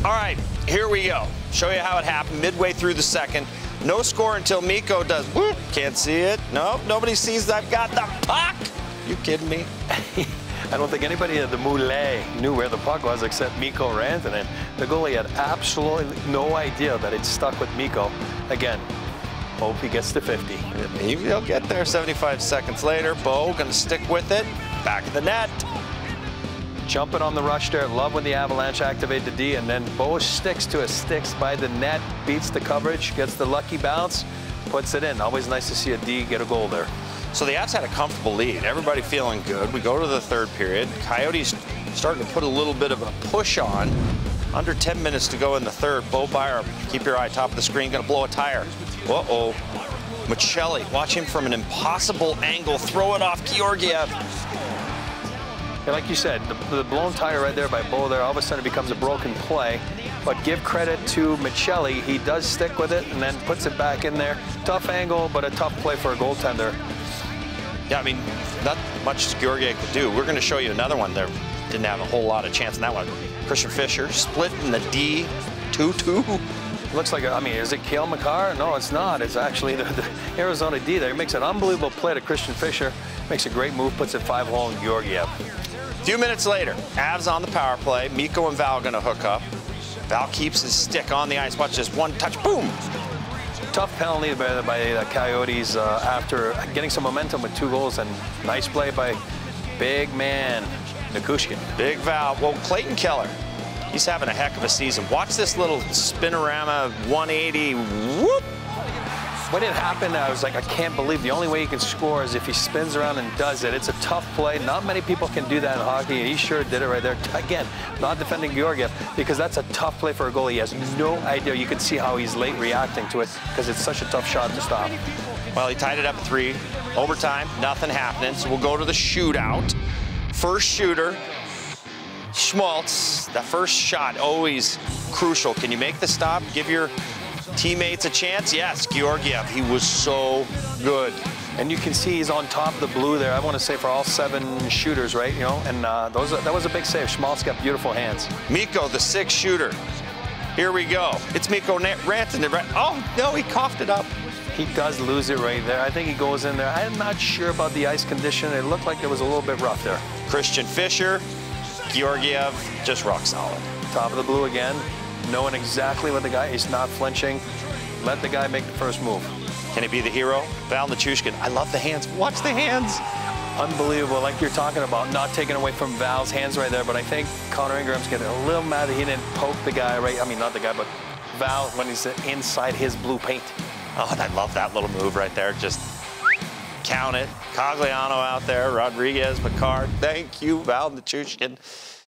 All right, here we go. Show you how it happened midway through the second. No score until Mikko does, whoop, can't see it. No, nobody sees I've got the puck. You kidding me? I don't think anybody at the Moulet knew where the puck was except Mikko Rantanen. The goalie had absolutely no idea that it stuck with Mikko. Again, hope he gets to 50. He'll get there 75 seconds later. Bo gonna stick with it. Back of the net. Jumping on the rush there. Love when the Avalanche activate the D, and then Bo sticks by the net, beats the coverage, gets the lucky bounce, puts it in. Always nice to see a D get a goal there. So the Avs had a comfortable lead. Everybody feeling good. We go to the third period. Coyotes starting to put a little bit of a push on. Under 10 minutes to go in the third. Bo Byer, keep your eye top of the screen, gonna blow a tire. Uh-oh. Maccelli, watch him from an impossible angle, throw it off Georgiev. Yeah, like you said, the blown tire right there by Bo there, all of a sudden it becomes a broken play. But give credit to Maccelli. He does stick with it and then puts it back in there. Tough angle, but a tough play for a goaltender. Yeah, I mean, not much Georgiev could do. We're going to show you another one there. Didn't have a whole lot of chance in that one. Christian Fischer split in the D, 2-2. Looks like, I mean, is it Cale Makar? No, it's not. It's actually the Arizona D there. He makes an unbelievable play to Christian Fischer. Makes a great move, puts it 5-hole in Georgiev. A few minutes later, Avs on the power play. Mikko and Val going to hook up. Val keeps his stick on the ice. Watch this one touch, boom. Tough penalty by the Coyotes after getting some momentum with 2 goals, and nice play by big man Nichushkin. Big Val. Well, Clayton Keller, he's having a heck of a season. Watch this little spinorama 180. Whoop! When it happened, I was like, I can't believe the only way he can score is if he spins around and does it. It's a tough play. Not many people can do that in hockey. He sure did it right there. Again, not defending Georgiev, because that's a tough play for a goalie. He has no idea. You can see how he's late reacting to it because it's such a tough shot to stop. Well, he tied it up at 3. Overtime, nothing happening. So we'll go to the shootout. First shooter, Schmaltz. That first shot, always crucial. Can you make the stop? Give your teammates a chance? Yes, Georgiev, he was so good. And you can see he's on top of the blue there. I want to say for all 7 shooters, right? You know, and that was a big save. Schmaltz got beautiful hands. Mikko, the 6th shooter. Here we go. It's Mikko Rantanen. Oh, no, he coughed it up. He does lose it right there. I think he goes in there. I'm not sure about the ice condition. It looked like it was a little bit rough there. Christian Fischer, Georgiev, just rock solid. Top of the blue again. Knowing exactly what the guy, he's not flinching. Let the guy make the first move. Can he be the hero? Val Nichushkin. I love the hands. Watch the hands. Unbelievable, like you're talking about, not taking away from Val's hands right there, but I think Connor Ingram's getting a little mad that he didn't poke the guy, right? I mean, not the guy, but Val when he's inside his blue paint. Oh, and I love that little move right there. Just count it. Cogliano out there, Rodriguez, Picard. Thank you, Val Nichushkin.